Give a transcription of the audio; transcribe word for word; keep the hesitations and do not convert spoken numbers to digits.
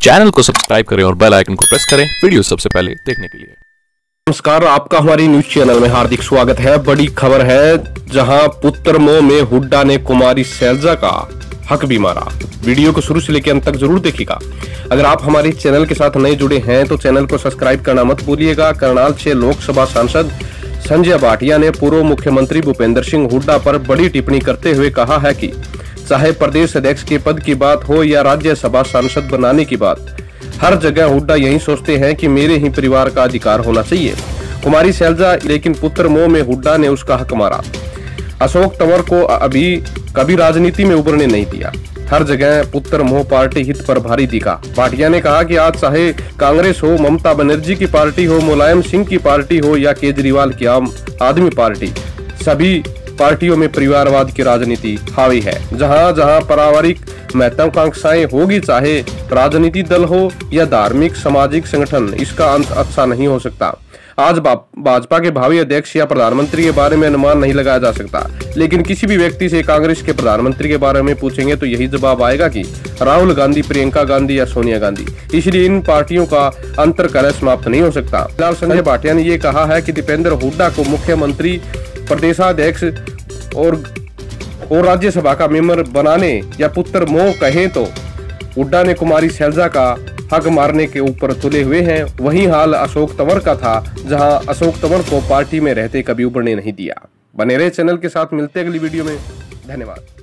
Channel को subscribe करें और बेल आइकन को प्रेस करें वीडियो सबसे पहले देखने के लिए। नमस्कार, आपका हमारी न्यूज चैनल में हार्दिक स्वागत है। बड़ी खबर है, जहां पुत्र मोह में हुड्डा ने कुमारी शैलजा का हक भी मारा। वीडियो को शुरू से लेकर अंत तक जरूर देखिएगा। अगर आप हमारे चैनल के साथ नए जुड़े हैं तो चैनल को सब्सक्राइब करना मत भूलिएगा। करनाल से लोकसभा सांसद संजय भाटिया ने पूर्व मुख्यमंत्री भूपेंद्र सिंह हुड्डा पर बड़ी टिप्पणी करते हुए कहा है कि चाहे प्रदेश अध्यक्ष के पद की बात हो या राज्यसभा सांसद बनाने की बात, हर जगह हुड्डा यही सोचते हैं कि मेरे ही परिवार का अधिकार होना चाहिए। कुमारी शैलजा लेकिन पुत्र मोह में हुड्डा ने उसका हक मारा। अशोक तंवर को अभी कभी राजनीति में उभरने नहीं दिया। हर जगह पुत्र मोह पार्टी हित पर भारी दिखा। भाटिया ने कहा कि आज चाहे कांग्रेस हो, ममता बनर्जी की पार्टी हो, मुलायम सिंह की पार्टी हो या केजरीवाल की आम आदमी पार्टी, सभी पार्टियों में परिवारवाद की राजनीति हावी है। जहां जहां पारिवारिक महत्वाकांक्षाएं होगी, चाहे राजनीति दल हो या धार्मिक सामाजिक संगठन, इसका अंत अच्छा नहीं हो सकता। आज भाजपा के भावी अध्यक्ष या प्रधानमंत्री के बारे में अनुमान नहीं लगाया जा सकता, लेकिन किसी भी व्यक्ति से कांग्रेस के प्रधानमंत्री के बारे में पूछेंगे तो यही जवाब आएगा कि राहुल गांधी, प्रियंका गांधी या सोनिया गांधी। इसलिए इन पार्टियों का अंतर कलह समाप्त नहीं हो सकता। फिलहाल संजय भाटिया ने ये कहा है कि दीपेंद्र हुड्डा को मुख्यमंत्री, प्रदेशाध्यक्ष और और राज्यसभा का मेंबर बनाने या पुत्र मोह कहें तो हुड्डा ने कुमारी शैलजा का हक मारने के ऊपर तुले हुए हैं। वही हाल अशोक तंवर का था, जहां अशोक तंवर को पार्टी में रहते कभी उभरने नहीं दिया। बने रहे चैनल के साथ, मिलते अगली वीडियो में। धन्यवाद।